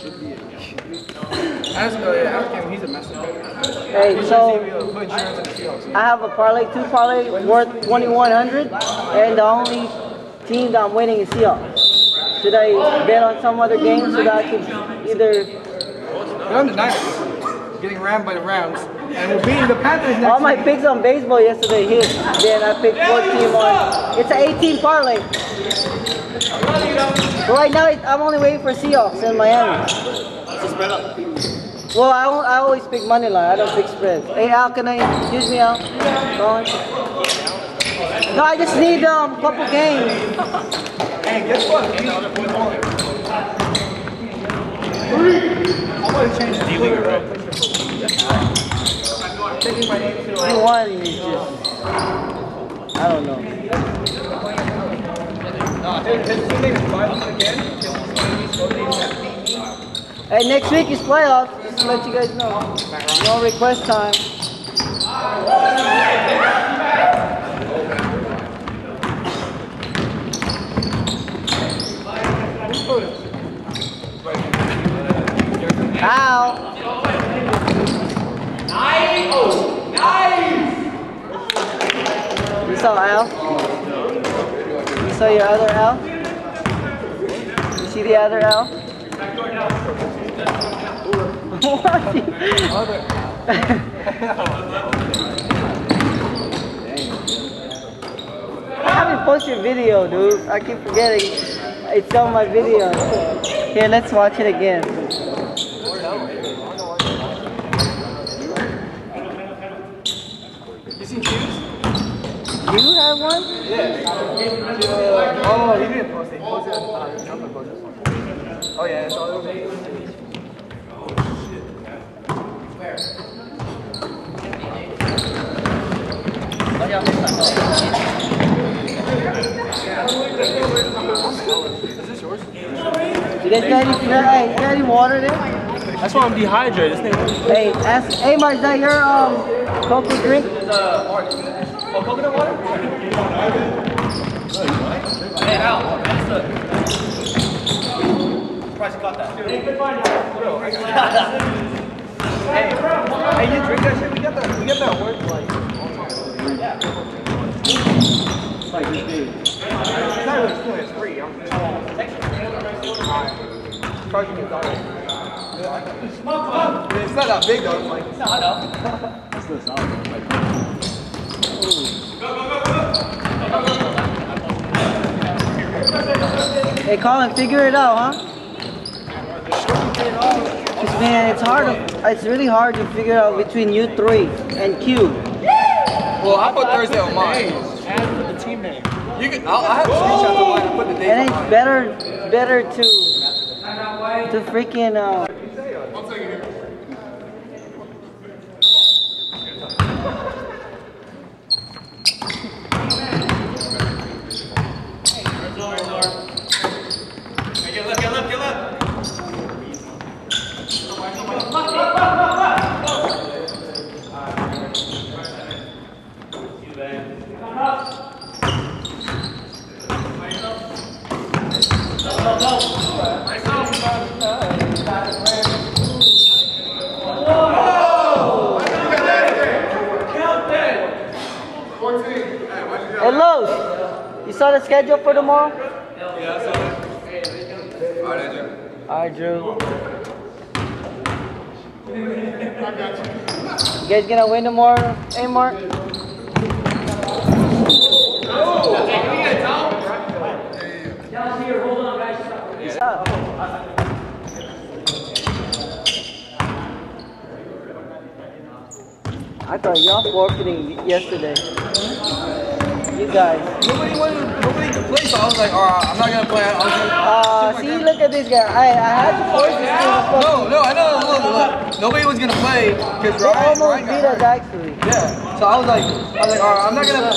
Ask him, he's a master. Hey, so I have a parlay, 2 parlay worth 2,100, and the only team that I'm winning is Seahawks. Should I bet on some other game so that I can either... They're on the Niners, getting rammed by the Rams, and we're beating the Panthers next All my week. picks on baseball yesterday hit. Then I picked 4 team on... It's an 18 parlay. But right now, I'm only waiting for Seahawks in Miami. Well, I always pick money line. I don't pick spreads. Hey, Al, can I excuse me, Al? Go on. No, I just need a couple games. Hey, guess what? I'm going to change the Twitter. Taking my name to One is just... I don't know. His teammate is fighting again. Hey, next week is playoffs. Just to let you guys know. No request time. Ow! Nice! You saw Al? You saw your other Al? You see the other Al? What? I haven't posted your video, dude. I keep forgetting. It's on my video. Here, let's watch it again. You seen shoes? You have one? Yeah. Oh, he didn't post it. He posted it on Jumper post this one. Oh yeah, it's all over. Is this yours? You guys got any water there? That's why I'm dehydrated. This thing. Hey, ask, hey Mark, is that your cocoa drink? Oh, coconut water? Hey, Al, surprised you caught that. Hey, you drink that shit? We got that work like all the time. Yeah. It's like this big. It's not really cool, it's free. I'm charging you $1. It's not that big though. It's like, No, I know. that's the sound. Hey Colin, figure it out, huh? Cause man, it's really hard to figure out between you 3 and Q. Well, I put Thursday on mine. Add the team name. You can. I have screenshots of mine. I put the date And on it's mine. better to freaking Hey Los, you saw the schedule for tomorrow? Yeah, I saw it. Alright, Drew. You guys gonna win tomorrow, hey Mark? I thought y'all forfeiting yesterday. You guys. Nobody could play, so I was like, alright, I'm not gonna play. See, look at this guy. I had to force this thing. No, I know. Look. Nobody was gonna play because They almost Ryan beat got us hurt. actually. Yeah. So I was like, alright, I'm not gonna.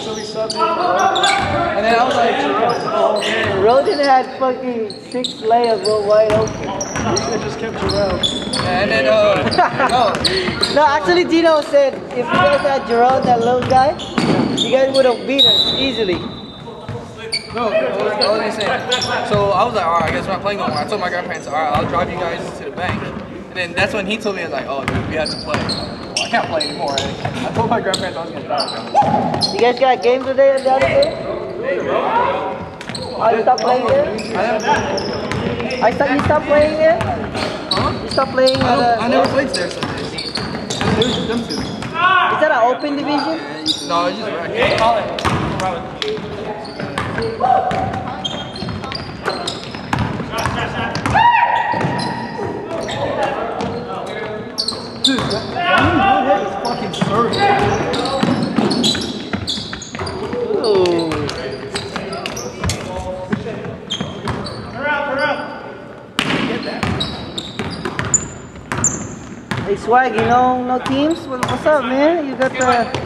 And then I was like, Roden had fucking 6 layers wide open. You should have just kept Jarrell. and then No, actually Dino said if you guys had Jerome, that little guy, you guys would have beat us easily. no, No, what was I saying? So I was like, alright, I guess we're not playing no more. I told my grandparents, alright, I'll drive you guys to the bank. And then that's when he told me, like, oh, dude, we have to play. Well, I can't play anymore. I told my grandparents I was going to drive. You guys got a game today or the other day? Oh, you stopped playing there? You stopped playing there? Huh? You stopped playing at I never played there Sundays. It was just them two. Is that an open division? No, it's just racket. Dude, that head is fucking serving. Ooh. Get that. Hey Swag, you know no teams? What's up, man? You got the...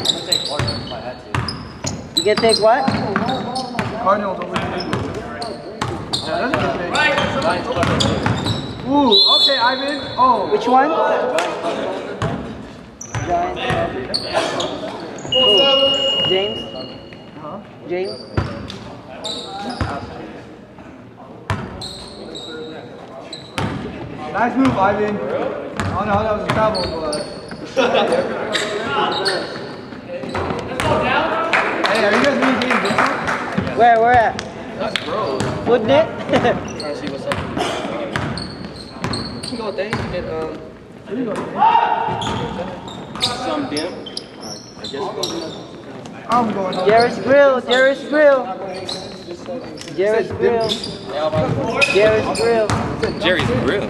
You can take what? Cardinals over the Eagles. Yeah, that's a good pick. Ooh, okay, Ivan. Oh. Which one? Giants. Who? James? Huh? James? Nice move, Ivan. I don't know how that was a travel, but... Hey, are you guys really getting this one? Where at? That's gross. Wouldn't it? Trying to see what's up. You can go with that. You can get, you can go with that. Some dim. I'm going home. Jerry's Grill. Jerry's Grill. Jerry's Grill. Jerry's Grill. Jerry's Grill.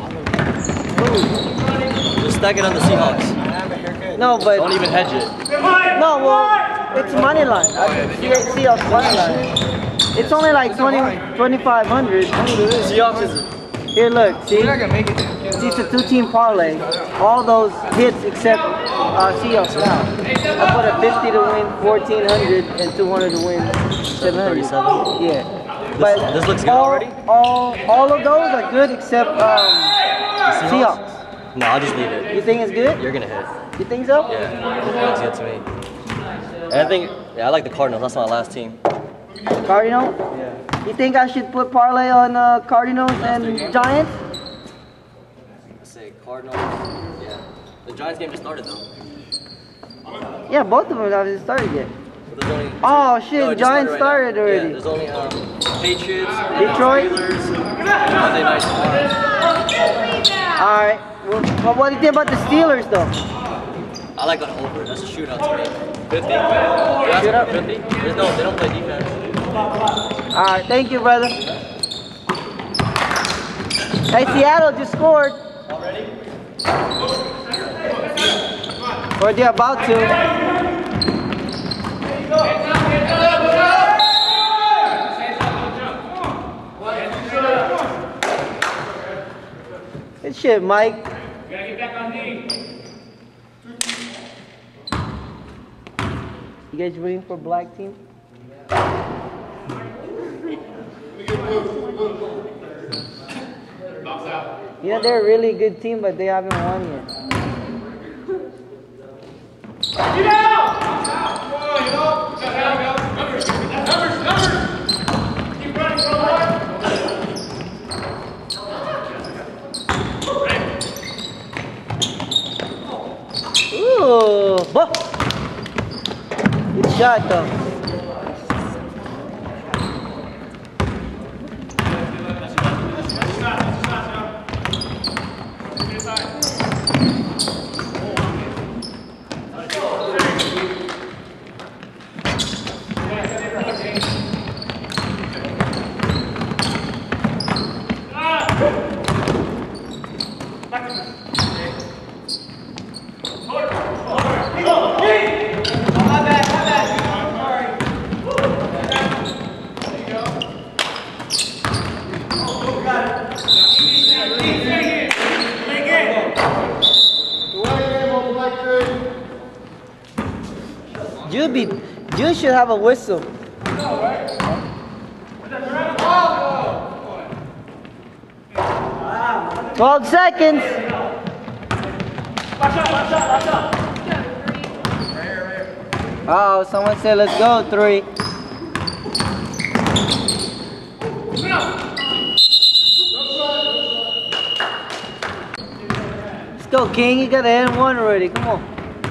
Just stack it on the Seahawks. No, but... Don't even hedge it. No, well, it's money line. Seahawks money line. It's only like 2,500. Seahawks is... Here, look, see? You're not going to make it. See, it's a two-team parlay. All those hits except Seahawks now. I put a 50 to win 1,400 and 200 to win 700. 37. Yeah. But This looks good already? All of those are good except Seahawks. No, I'll just leave it. You think it's good? You're gonna hit. You think so? Yeah, it looks good to me. And I think, yeah, I like the Cardinals. That's my last team. Cardinals? Yeah. You think I should put parlay on Cardinals and Giants? Let's say Cardinals. Yeah. The Giants game just started though. Yeah, both of them haven't started yet. But there's only, Oh shit, no, it just Giants started right now. already. Yeah, there's only Patriots, Detroit? Steelers, and Monday night. Alright. Well, what do you think about the Steelers though? I like an over. That's a shootout to me. 50? Yeah, Shootout? 50? There's no, they don't play defense. Alright, thank you, brother. Hey, Seattle just scored. Already? Or they're about to. Good shit, Mike. You gotta get back on knee. You guys rooting for black team? You know, they're a really good team, but they haven't won yet. Get out! Numbers! Keep running for Ooh, good shot though. You should have a whistle. 12 seconds. Oh, someone said let's go, 3. Let's go, King. You got an N1 already. Come on.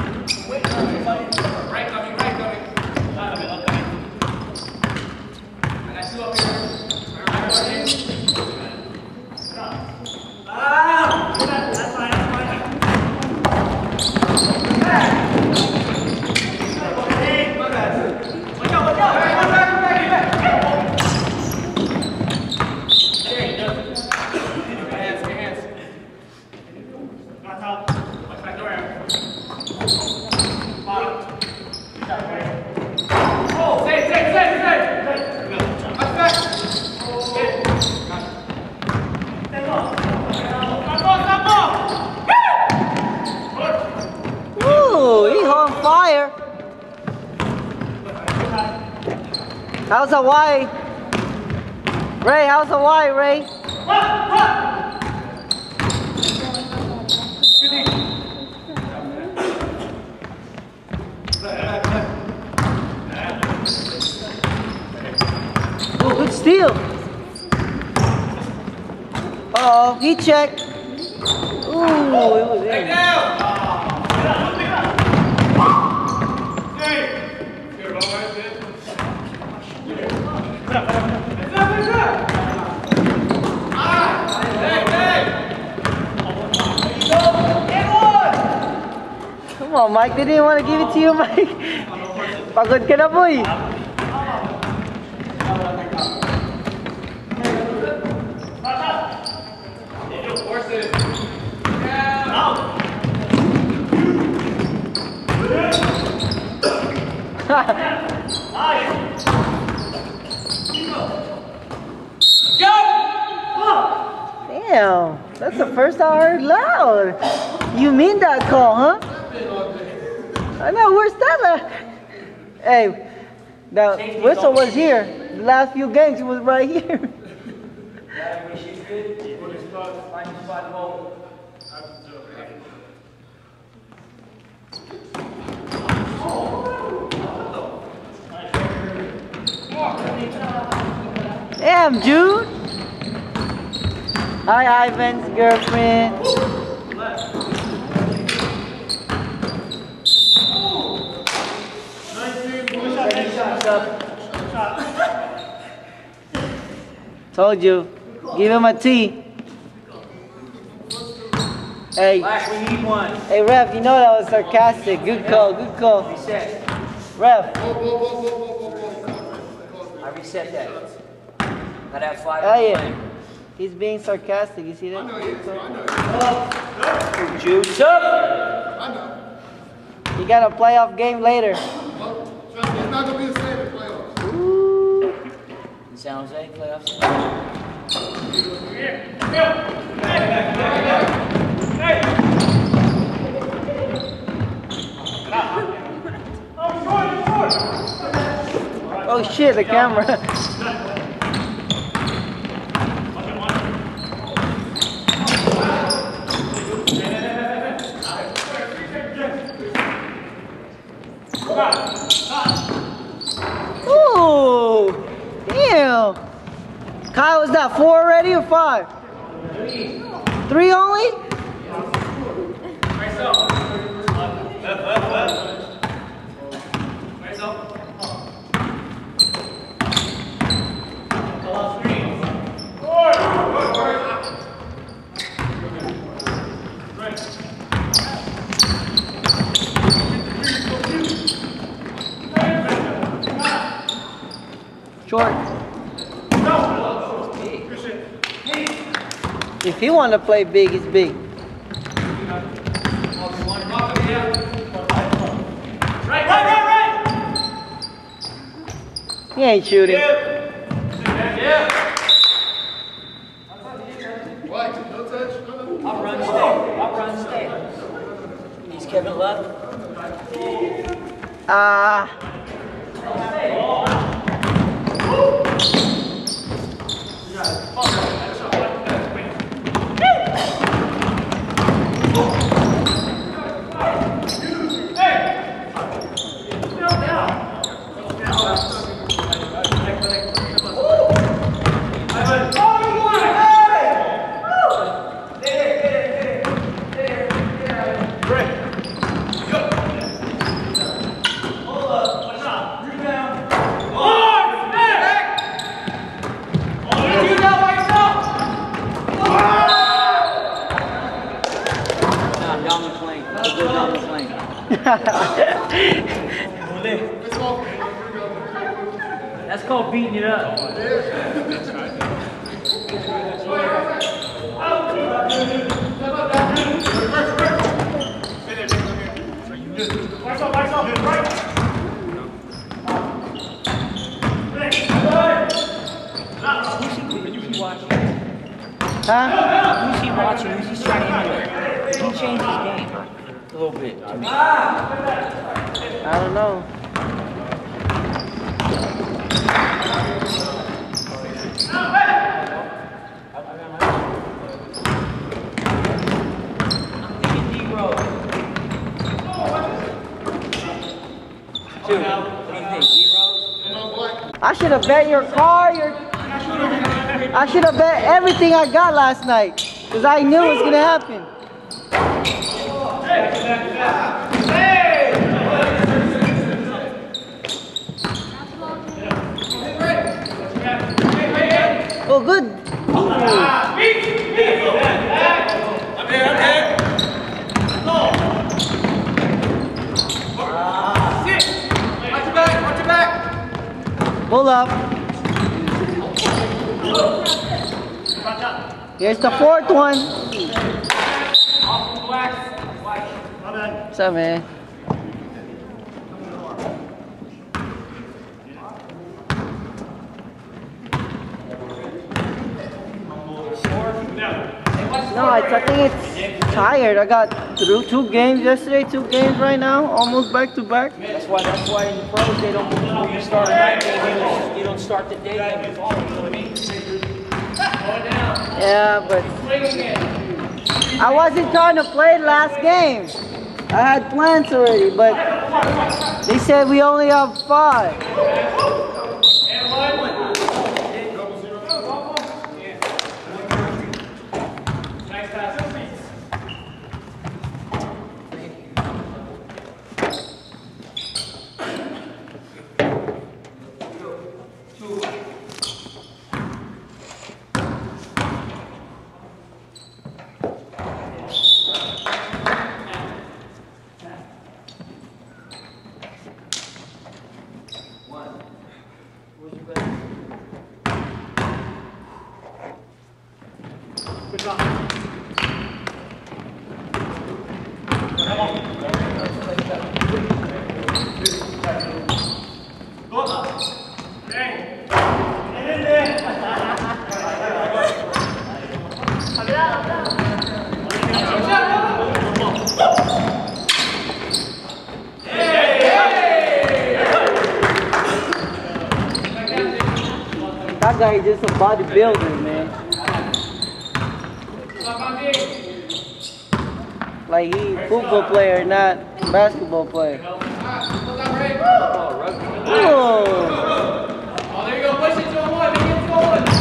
How's Hawaii? Ray, how's Hawaii, Ray? Oh, good steal. Uh-oh, he checked. Ooh, it was in. Come on, Mike. They didn't want to give it to you, Mike. Pagod ka na, boy. Damn, that's the first I heard loud. You mean that call, huh? I know, where's that at? Hey, the whistle was here. The last few games, it was right here. Damn, Jude. Hi, Ivan's girlfriend. Told you, give him a T. Hey, Flash, we need one. hey, ref, you know that was sarcastic. Good call, good call. Reset. Ref. I reset that. I'd have 5 Oh yeah, he's being sarcastic. You see that? Juice up. You got a playoff game later. It's not going to be the same in playoffs. Ooh. San Jose playoffs. Oh shit, the camera. Ooh, damn. Kyle, is that 4 already or 5? 3 only? Short. If he want to play big, it's big. He ain't shooting. I'll run stay. He's Kevin Love. That's called beating it up. Huh? Who's he watching? Who's he trying to emulate? He changed his game a little bit to me. I don't know. I should have bet your car, I should have bet everything I got last night, because I knew it was going to happen. Oh, good. Pull up. Here's the fourth one. What's up, man? No, I think it's tired. I got through 2 games yesterday, 2 games right now, almost back to back. That's why in the pros they don't, when you start a night game, you don't start the day game and follow, you know what I mean? Yeah, but I wasn't trying to play last game. I had plans already, but they said we only have 5. That guy is just a bodybuilder, man. Like he football player, not basketball player. Oh, there you go. Push it to a 1. Make it to a 1.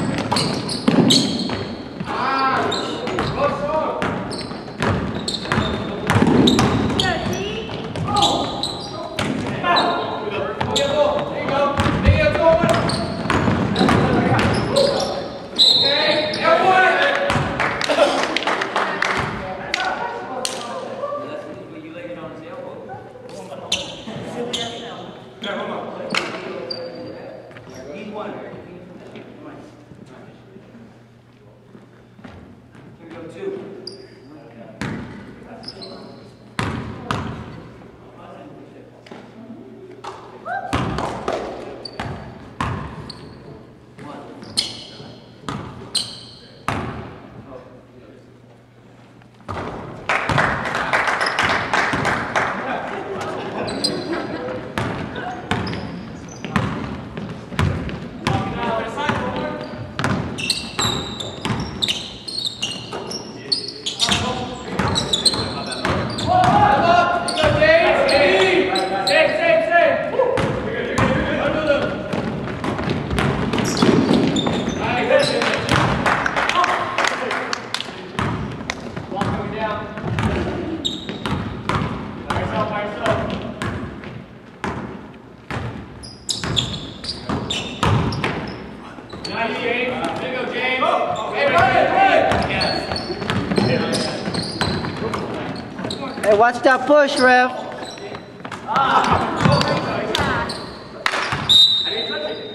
hey, watch that push, ref.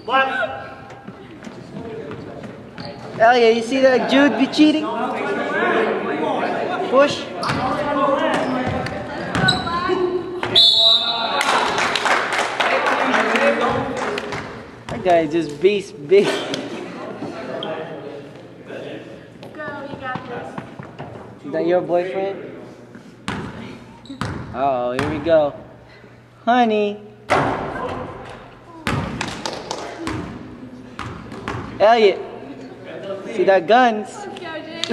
Elliot, you see that Jude be cheating? Push. That guy is just beast big. Go, you got this. Is that your boyfriend? Uh oh, here we go. Honey. Elliot. See that guns? Let's go, Jake.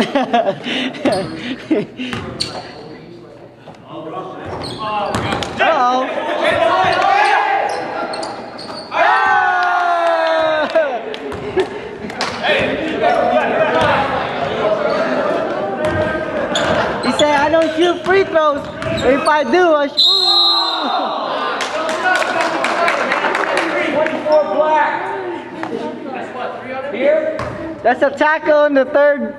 Uh-oh. He said, I don't shoot free throws. If I do, I shoot. 24 black. Here? That's a tackle in the third.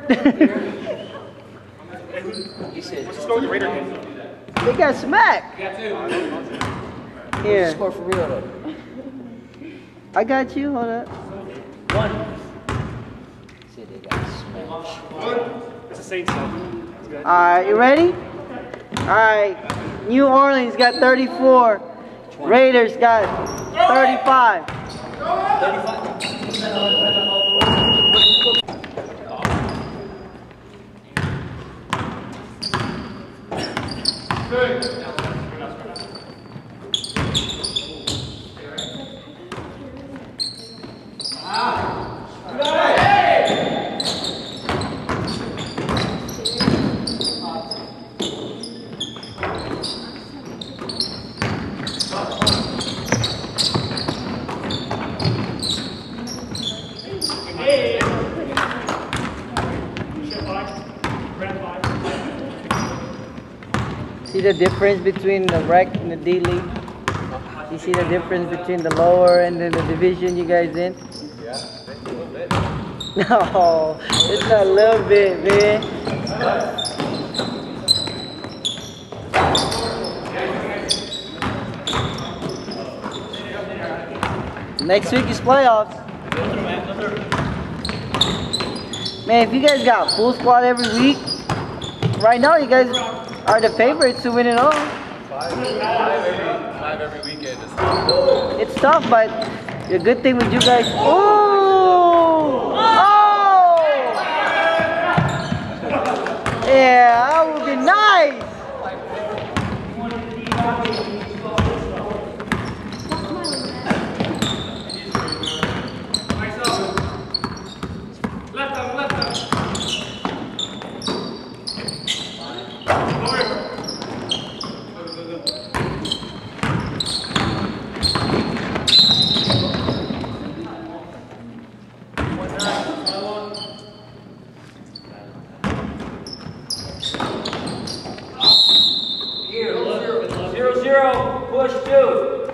You said, They got smacked. Here. score for real though. I got you. Hold up. One. Said they got smashed. It's the Saints though. Alright, you ready? Alright. New Orleans got 34. Raiders got 35. 35. See the difference between the rec and the D League? You see the difference between the lower and then the division you guys in? Yeah, a little bit. No, it's a little bit, man. Next week is playoffs. Man, if you guys got full squad every week, right now you guys are the favorites to win it all. Five every weekend is It's tough, but the good thing with you guys. Oh! Oh! Yeah, that would be nice. Here, 0-0, push 2.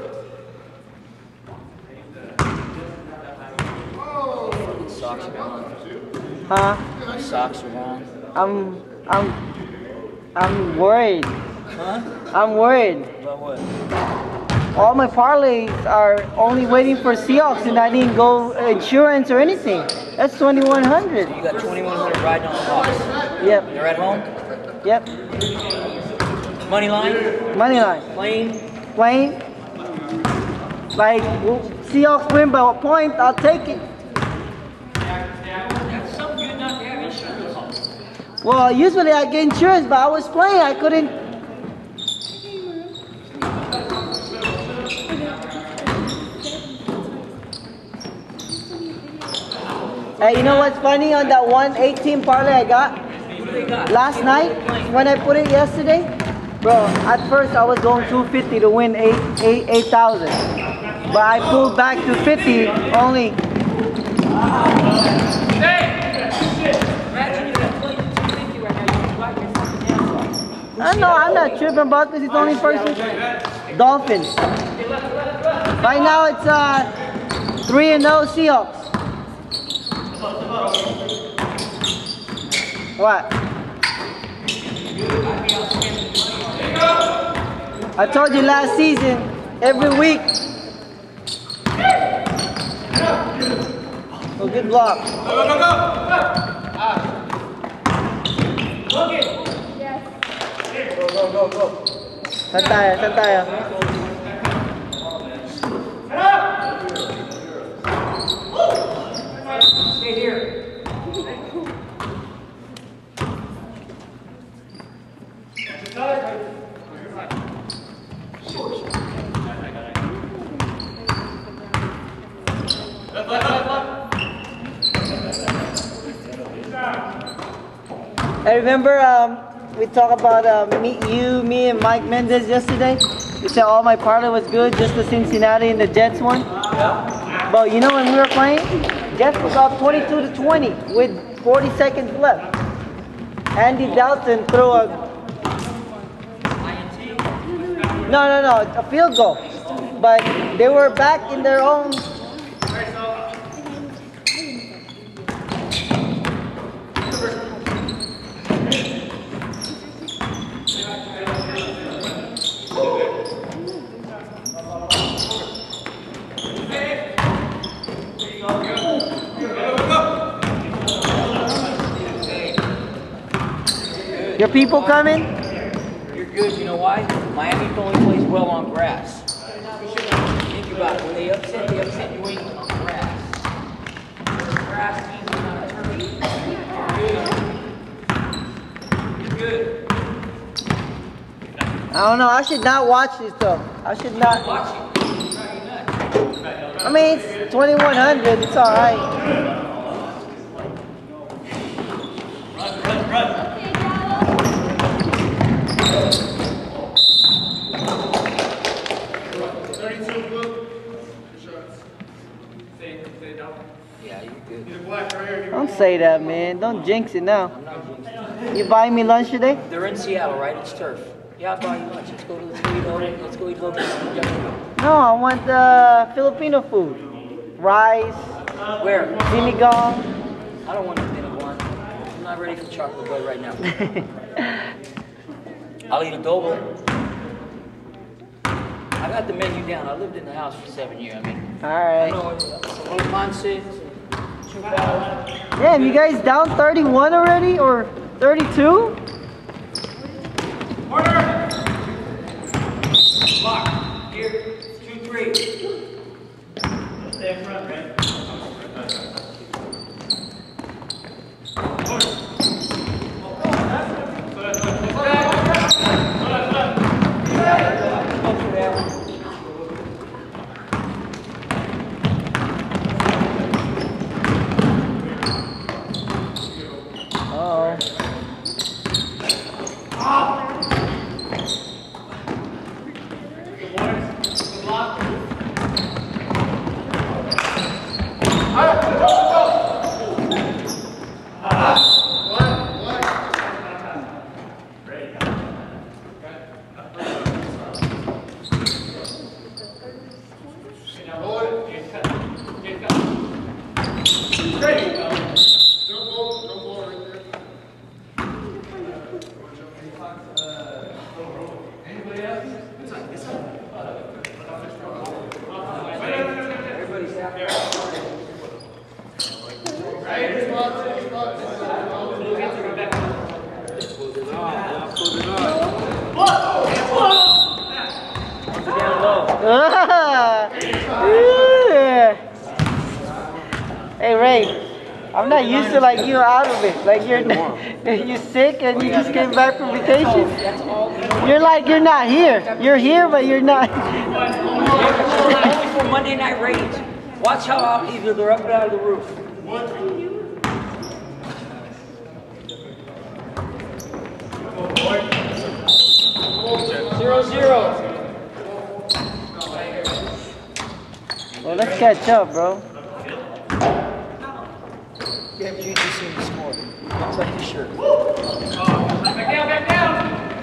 Socks are gone. Huh? Socks are gone. I'm worried. Huh? I'm worried. About what? All my parlays are only waiting for Seahawks, and I didn't go insurance or anything. That's 2,100. You got 2,100 riding on the Hawks. Yep. They're at home? Yep. Money line? Money line. Plain? Plain. Like, Seahawks win by a point, I'll take it. That's so good not to have insurance. Well, usually I get insurance, but I was playing, I couldn't. Hey, you know what's funny on that 118 parlay I got? Who do they got? Last night, when I put it yesterday, bro, at first I was going 250 to win 8,000. But I pulled back to 50 only. Imagine you got 250 right now, you can write yourself an I know, I'm not tripping about this, it's only person. Dolphins. Right now it's 3-0 Seahawks. What? I told you last season, every week. Oh, good block. Saan tayo? Saan tayo? Stay here. I remember we talked about me and Mike Mendez yesterday. You said all my parlay was good, just the Cincinnati and the Jets one. Yeah. But you know when we were playing, Jets was up 22-20 with 40 seconds left. Andy Dalton threw a a field goal, but they were back in their own. Your people coming? You're good. You know why? Miami only plays well on grass. Think about it. When they upset New England on grass. Grass teams are not turning. You're good. I don't know. I should not watch this though. I should not. Watch it. I mean, it's 2100. It's all right. Yeah, you're good. Don't say that, man. Don't jinx it now. You buying me lunch today? They're in Seattle, right? It's turf. Yeah, I'll buy you lunch. Let's go eat local. No, I want Filipino food. Rice, Where? sinigang. I don't want anything to want. I'm not ready for chocolate bread right now. I'll eat adobo. I got the menu down. I lived in the house for 7 years. I mean, All right. I know it's a little mindset. Damn, you guys down 31 already or 32? Lock. Here. 2-3. Stay in front, man. Hey Ray, I'm not used to like you out of it. Like you're sick and you just came back from vacation. You're like you're not here. You're here, but you're not. Only for Monday Night Rage. Watch how I'll either they're up or out of the roof. 0-0. Well, let's catch up, bro. Yeah, you just seen the score. Looks like the shirt. Back down, back down.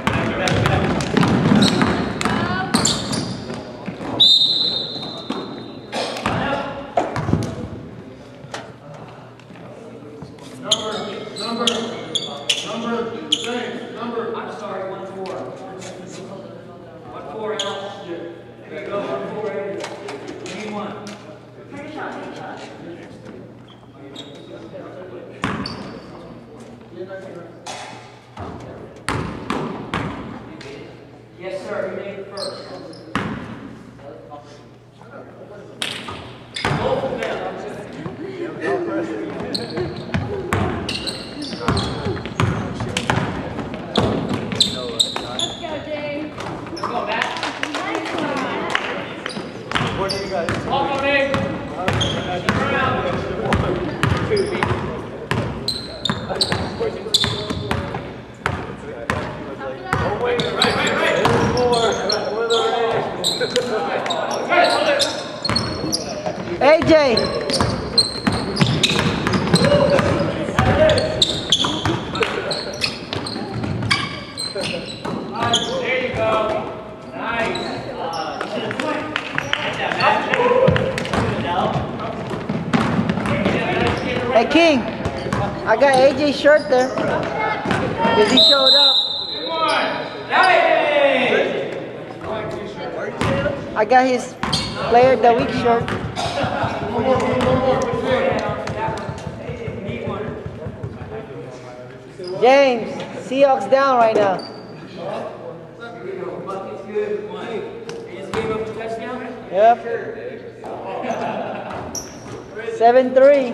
I'm sorry, 1-4. 1-4, Al. There you go, 1-4. Give me one. AJ. There you go. Nice. Hey King, I got AJ's shirt there. Cause he showed up. I got his Player of the Week shirt. James, Seahawks down right now. Yep. 7-3.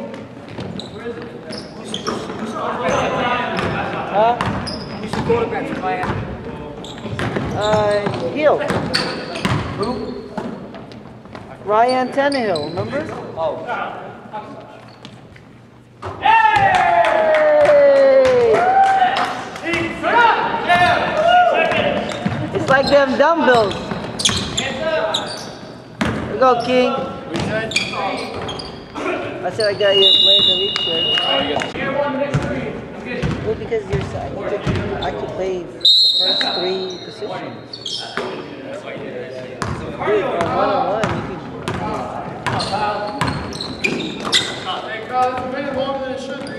Huh? Who's the quarterback for Miami? Hill. Who? Ryan Tannehill, remember? Oh. Hey! It's like them dumbbells. Here we go, King. I said I got your Player of the Week shirt. Well, because you're I could play the first 3 positions. Dude, from 1-on-1, you could. Hey, Kyle, it's been longer than it should be.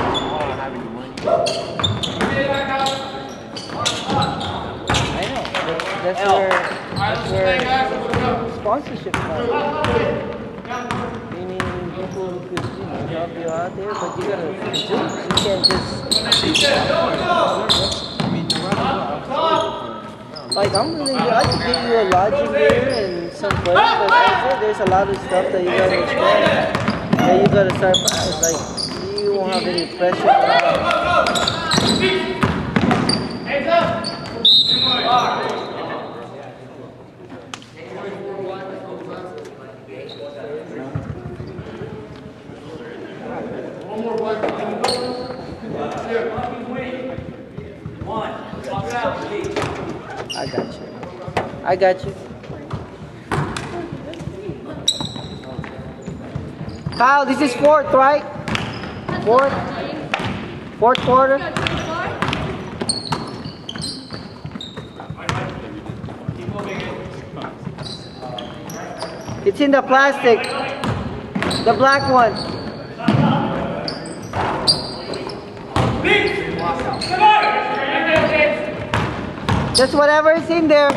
I know. That's where sponsorship comes. Meaning people who could, help you out there, but you gotta produce. You can't just. Like I'm willing to, I could give you a lodging here and some place, but there's a lot of stuff that you gotta expand. That you gotta start. Like you won't have any pressure. Hands up. One more black. I got you. Kyle, this is 4th, right? 4th quarter. It's in the plastic, the black one. Just whatever is in there.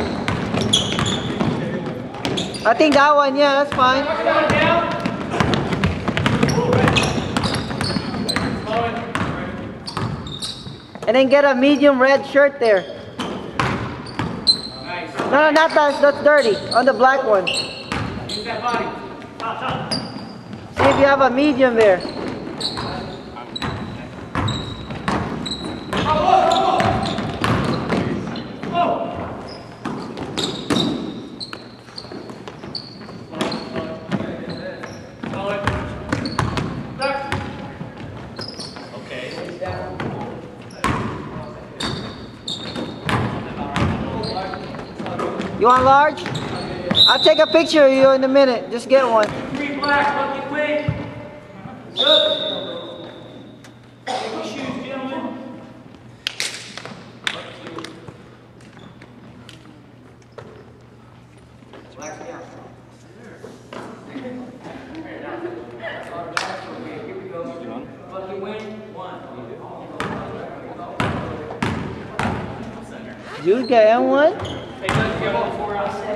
I think that one, yeah, that's fine. And then get a medium red shirt there. No, not that, that's dirty. On the black one. See if you have a medium there. You want large? I'll take a picture of you in a minute. Just get one. 3 black, bucket wing. Take your shoes, gentlemen. Bucket wing, 1. You got one? Hey, let's give up 4 out of 7.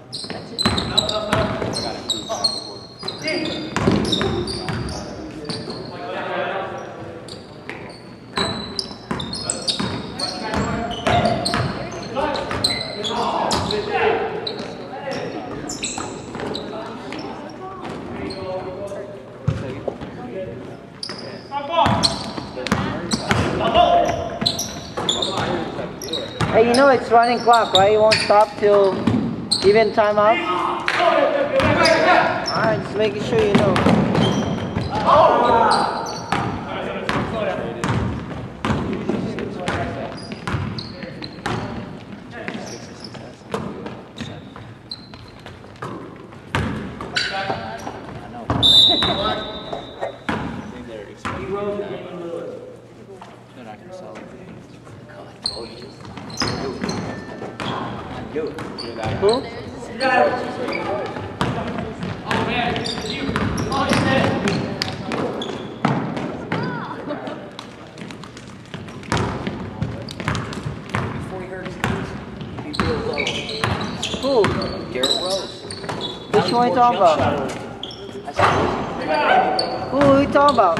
Hey, you know it's running clock, right? It won't stop till even timeout. Alright, just making sure you know. Who? Who? Garrett Rose. Which one are you talking about? Who are you talking about?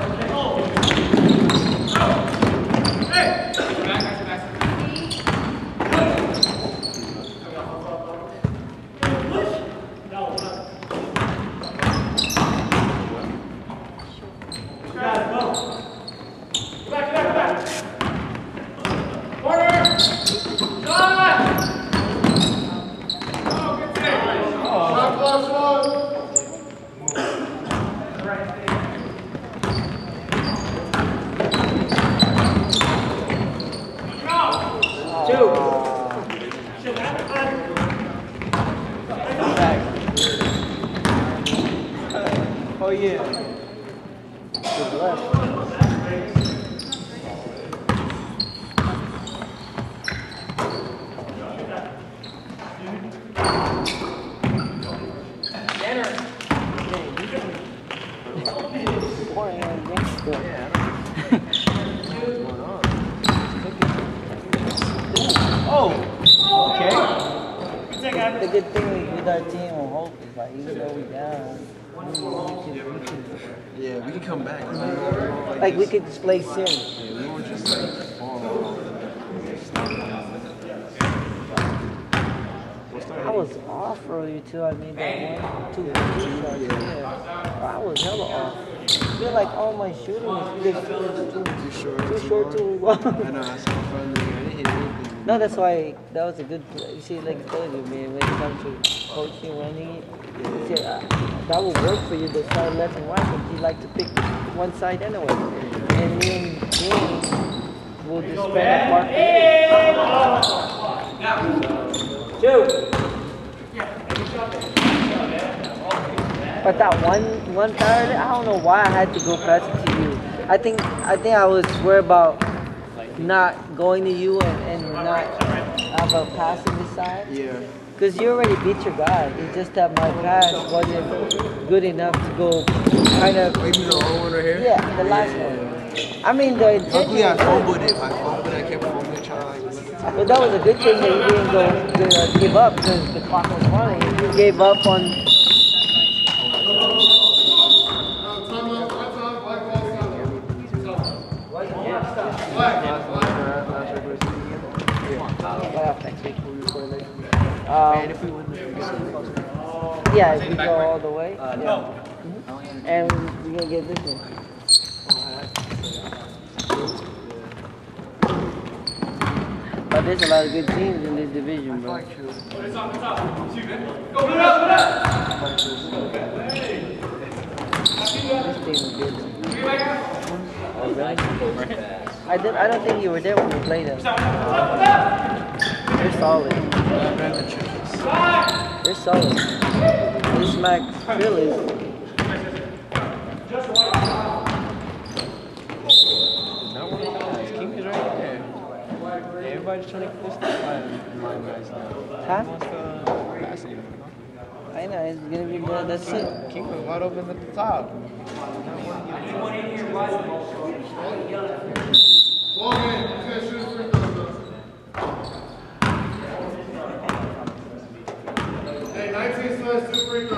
Oh yeah. Good luck. Oh, okay. The good thing with our team on hope is like even though we down, Yeah, we can come back. like we could just play serious. Yeah, we won't just like fall. I was off earlier too. I made that 1, 2 shots. Yeah. I was hella off. I feel like all my shooting was either too short, too long. I know, I saw friendly. I didn't hit anything. No, that's why that was a good play. You see, like I told you, man, when it comes to coaching, running it, you see, that will work for you to start left and right, but you like to pick one side anyway. And me and James will just spread apart. But that one Saturday, I don't know why I had to go pass it to you. I think I was worried about not going to you and not have a passing this side. Yeah. Because you already beat your guy. It's just that my pass wasn't good enough to go kind of. Oh, you mean the wrong one right here? Yeah, the last one. I mean, the intention. Luckily, I fumbled it. I fumbled it. I kept fumbling, trying to like. But that was a good thing that you didn't give up because the clock was running. If you gave up on. Next week. Man, if we win this, we get yeah, if we go all the way. Yeah. And we're gonna get this one. But there's a lot of good teams in this division, bro. Go, put it up! This team is good. Oh, really? I don't think you were there when we played them. They're solid. They're solid. They smack Philly. King is right there. Everybody's trying to get this stuff out of my guys now. Huh? Who wants to pass it? I know, it's gonna be good. That's it. King was wide open at the top. 19 still has 2 free